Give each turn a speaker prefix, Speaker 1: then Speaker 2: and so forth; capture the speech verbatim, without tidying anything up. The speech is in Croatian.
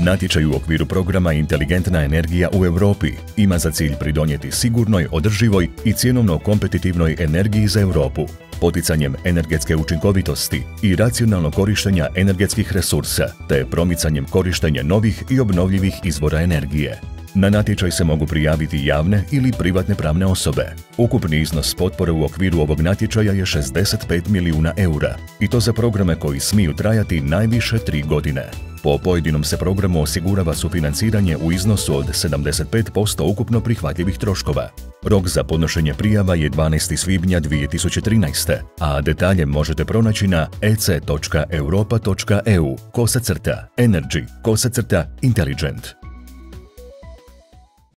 Speaker 1: Natječaj u okviru programa Inteligentna energija u Europi ima za cilj pridonijeti sigurnoj, održivoj i cjenovno kompetitivnoj energiji za Europu, poticanjem energetske učinkovitosti i racionalnog korištenja energetskih resursa, te promicanjem korištenja novih i obnovljivih izvora energije. Na natječaj se mogu prijaviti javne ili privatne pravne osobe. Ukupni iznos potpore u okviru ovog natječaja je šezdeset pet milijuna eura i to za programe koji smiju trajati najviše tri godine. Po pojedinom se programu osigurava sufinanciranje u iznosu od sedamdeset pet posto ukupno prihvatljivih troškova. Rok za podnošenje prijava je dvanaesti svibnja dvije tisuće trinaeste. a detalje možete pronaći na e c točka europa točka e u kosacrta energy kosacrta intelligent.